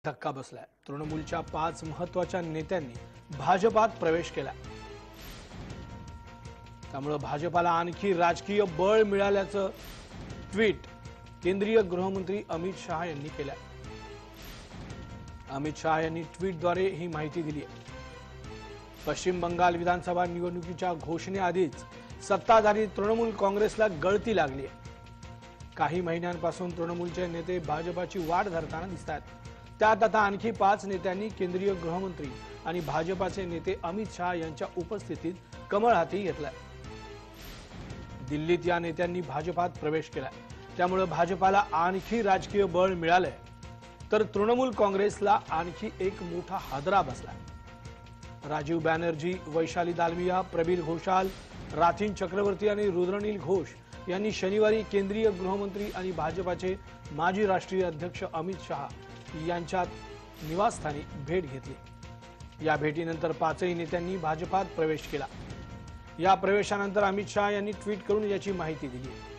धक्का बसलाय। तृणमूलच्या 5 महत्त्वाच्या नेत्यांनी भाजपात प्रवेश केला। त्यामुळे भाजपाला आणखी राजकीय बळ मिळाल्याचं ट्विट केंद्रीय गृहमंत्री अमित शहा यांनी केलं। अमित शहा यांनी ट्विटद्वारे ही माहिती दिली आहे। पश्चिम बंगाल विधानसभा निवडणुकीच्या घोषणेआधीच सत्ताधारी तृणमूल काँग्रेसला गळती लागली आहे। काही महिन्यांपासून तृणमूलचे नेते भाजपाची वाट धरताना दिसतात। त्यात आता आणखी 5 नेत्यांनी केंद्रीय गृहमंत्री आणि भाजपाचे नेते अमित शहा यांच्या उपस्थितीत कमळ हाती घेतलाय। दिल्लीत या नेत्यांनी भाजपात प्रवेश केलाय। त्यामुळे भाजपाला आणखी राजकीय बळ मिळालंय, तर तृणमूल काँग्रेसला आणखी एक मोठा हादरा बसलाय। राजीव बॅनर्जी, वैशाली दालमिया, प्रबीर घोषाल, राथिन चक्रवर्ती आणि रुद्रनील घोष यांनी शनिवारी केंद्रीय गृहमंत्री आणि भाजपाचे माजी राष्ट्रीय अध्यक्ष अमित शहा यांच्या निवासस्थानी भेट घेतली। या भेटीनंतर 5ही नेत्यांनी भाजपात प्रवेश केला। या प्रवेशानंतर अमित शहा यांनी ट्विट करून याची माहिती दिली।